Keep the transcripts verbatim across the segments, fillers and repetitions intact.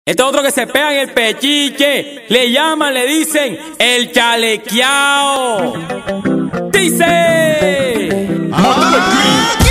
Este otro que se pega en el pechiche, le llaman, le dicen el chalequeao. Dice. Aquí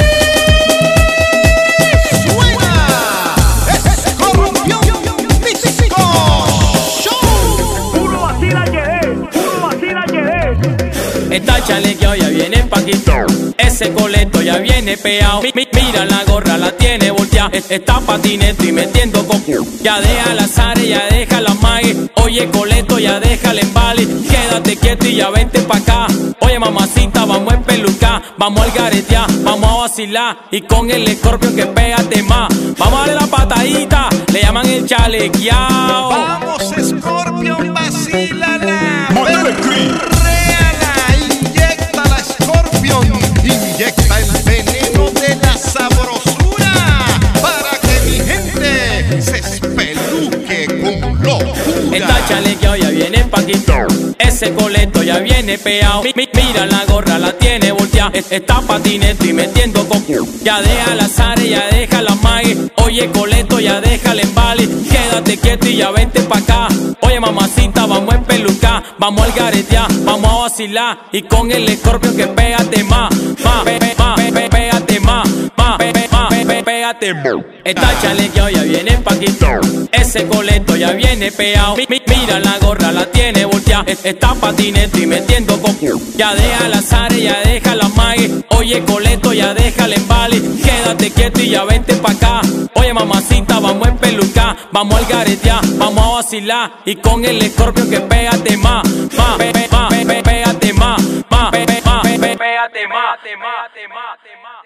suena Escorpión Disco Show. Puro vacila llegué, puro vacila llegué. Está chalequeao, ya viene paquito. Ese coleto ya viene peao. Mi, mi, mira la gorra, la tiene volteada. Está patineta y metiendo coco. Ya deja la Sare, ya deja la Maggie. Oye coleto, ya deja el embale. Quédate quieto y ya vente pa' acá. Oye mamacita, vamos a empelucar. Vamos al garetear, vamos a vacilar. Y con el escorpión que pégate más. Vamos a darle la patadita, le llaman el chalequeao. Vamos Escorpión, vacílala. Montelecrip. Inyecta la Escorpión, inyecta el veneno de la sabrosura para que mi gente se espeluque con locura. Está chalequeao, ya viene paquito. Ese coleto ya viene peao. Mi, mi, mira la gorra, la tiene volteada. Está patineta y metiendo coco. Ya deja la Sare, ya deja la Maggie. Oye coleto, ya deja el embale. Quédate quieto y ya vente pa' acá. Oye mamacita, vamos a empelucar. Vamos al garetear, vamos a vacilar. Y con el escorpión que pégate más. Más, pe, pe, más, pe, pe, pégate más. Más, pe, pe, más, pe, pe, pégate. Está chalequeao, ya viene paquito. Ese coleto ya viene peao. Mi, mi, mira la gorra, la tiene volteada. Está patineta y metiendo coco. Ya deja la Sare, ya deja la Maggie. Oye coleto, ya deja el embale. Quédate quieto y ya vente pa' acá. Oye mamacita, vamos a empelucar. Vamos al garetear, vamos a vacilar. Y con el escorpión que pégate más. Más, pe, pe, más, pe, pe, pégate más. Más, pe, pe, más, pe, pe, pégate más.